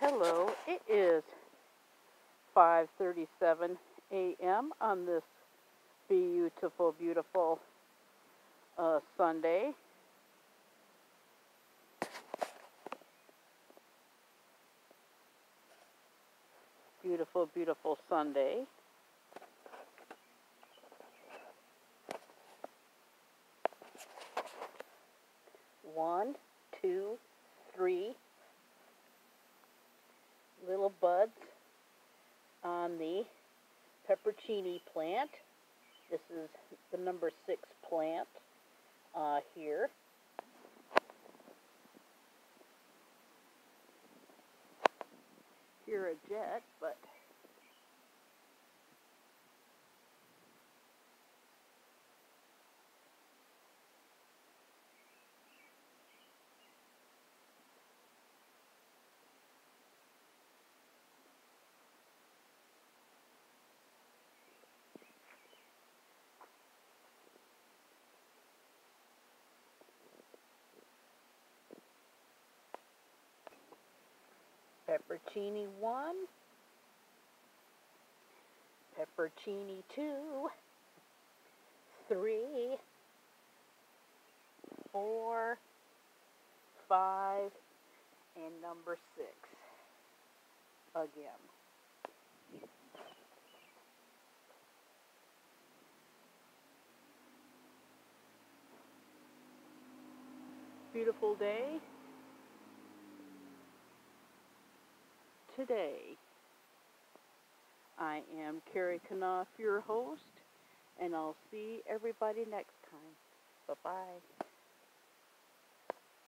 Hello, it is 5:37 a.m. on this beautiful, beautiful Sunday. Beautiful, beautiful Sunday. One, two, three little buds on the peppercini plant. This is the number 6 plant here. Hear a jet, but peppercini 1, peppercini 2, 3, 4, 5, and number 6 again. Beautiful day today. I am Carrie Knopf, your host, and I'll see everybody next time. Bye-bye.